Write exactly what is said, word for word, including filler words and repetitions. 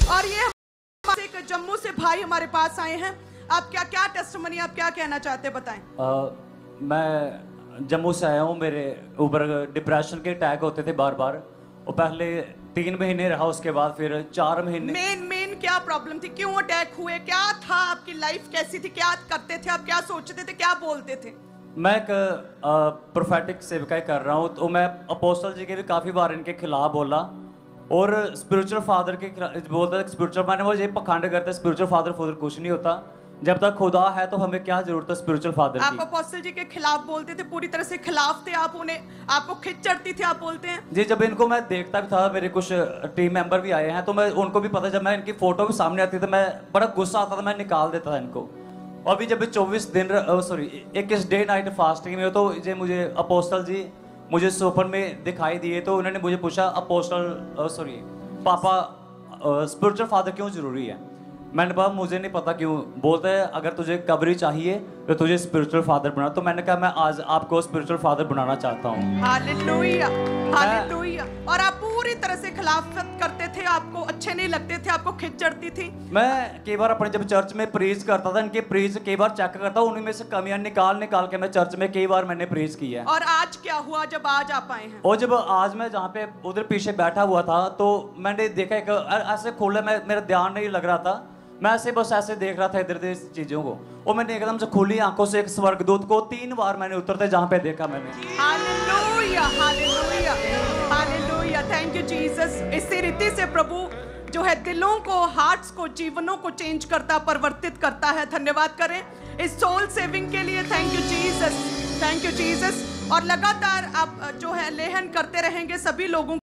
और ये एक जम्मू से भाई हमारे पास आए हैं। आप क्या क्या टेस्टिमनी, आप क्या कहना चाहते हैं, बताएं। आ, मैं जम्मू से आया हूँ। मेरे ऊपर डिप्रेशन के अटैक होते थे बार बार, और पहले तीन महीने रहा, उसके बाद फिर चार महीने। मेन मेन क्या प्रॉब्लम थी, क्यों अटैक हुए, क्या था, आपकी लाइफ कैसी थी, क्या करते थे आप, क्या सोचते थे, क्या बोलते थे? मैं एक प्रोफेटिक सेवकाई कर रहा हूँ, तो मैं अपोस्टल जी के भी काफ़ी बार इनके खिलाफ बोला, और स्पिरिचुअल फादर के बोलता है स्पिरिचुअल, मैंने वो ये पखंड करते हैं स्पिरिचुअल फादर फादर कुछ नहीं होता, जब तक खुदा है तो हमें क्या जरूरत है स्पिरिचुअल फादर की। आप अपोस्टल जी के खिलाफ बोलते थे, पूरी तरह से खिलाफ थे आप, उन्हें आपको खिंच चढ़ती थी, आप बोलते हैं। जी, जब इनको मैं देखता भी था, मेरे कुछ टीम मेंबर भी आए हैं, तो मैं उनको भी पता, जब मैं इनकी फोटो भी सामने आती थी, मैं बड़ा गुस्सा आता था, मैं निकाल देता था इनको। और अभी जब चौबीस दिन सॉरी इक्कीस डे नाइट फास्टिंग में हो, तो ये मुझे अपोस्टल जी मुझे स्वप्न में दिखाई दिए, तो उन्होंने मुझे पूछा अपोस्टल सॉरी पापा स्पिरिचुअल फादर क्यों जरूरी है। मैंने कहा मुझे नहीं पता क्यों। बोलते हैं अगर तुझे कवरी चाहिए तो तुझे स्पिरिचुअल फादर बना। तो मैंने कहा मैं आज आपको स्पिरिचुअल फादर बनाना चाहता हूँ। Hallelujah, hallelujah. और आप पूरी तरह से खिलाफत करते थे, आपको अच्छे नहीं लगते थे, आपको खिंच चढ़ती थी। मैं कई बार अपने जब चर्च में प्रीच करता था, इनके प्रीच कई बार चेक करता हूँ, उनमें से कमियां निकाल निकाल के मैं चर्च में कई बार मैंने प्रीच किया है। और आज क्या हुआ जब आज आप आए हैं? और जब आज मैं जहाँ पे उधर पीछे बैठा हुआ था, तो मैंने देखा एक ऐसे खोला, मैं मेरा ध्यान नहीं लग रहा था, मैं ऐसे बस ऐसे देख रहा था इधर उधर चीजों को, और मैंने एकदम से खुली आंखों से एक स्वर्गदूत को तीन बार मैंने उतरते जहाँ पे देखा मैंने। Hallelujah, hallelujah, hallelujah. Thank you Jesus. इसी रीति से प्रभु जो है दिलों को, हार्ट्स को, जीवनों को चेंज करता, परिवर्तित करता है। धन्यवाद करें इस सोल सेविंग के लिए। Thank you Jesus, thank you Jesus. और लगातार आप जो है लेहन करते रहेंगे सभी लोगों